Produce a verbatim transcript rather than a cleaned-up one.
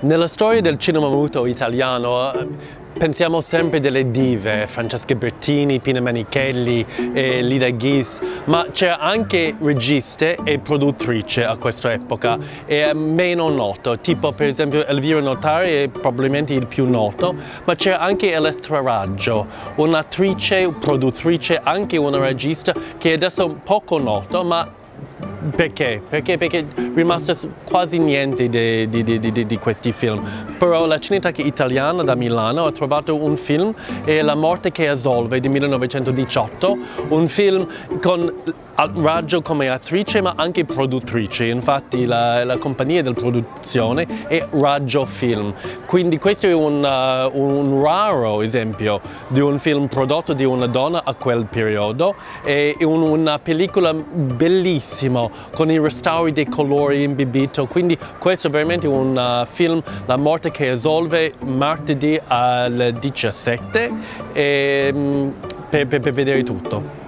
Nella storia del cinema muto italiano pensiamo sempre delle dive, Francesca Bertini, Pina Menichelli, e Lida Ghis, ma c'era anche registe e produttrice a questa epoca, e meno noto, tipo per esempio Elvira Notari è probabilmente il più noto, ma c'era anche Elettra Raggio, un'attrice, produttrice, anche una regista che adesso è poco noto, ma perché? Perché? Perché è rimasto quasi niente di, di, di, di, di questi film. Però la Cineteca Italiana da Milano ha trovato un film, è La morte che assolve di millenovecentodiciotto, un film con Raggio come attrice ma anche produttrice, infatti la, la compagnia di produzione è Raggio Film. Quindi questo è un, uh, un raro esempio di un film prodotto di una donna a quel periodo, è un, una pellicola bellissima con i restauri dei colori imbibito, quindi questo è veramente un uh, film, La morte che assolve, martedì alle diciassette, e, um, per, per, per vedere tutto.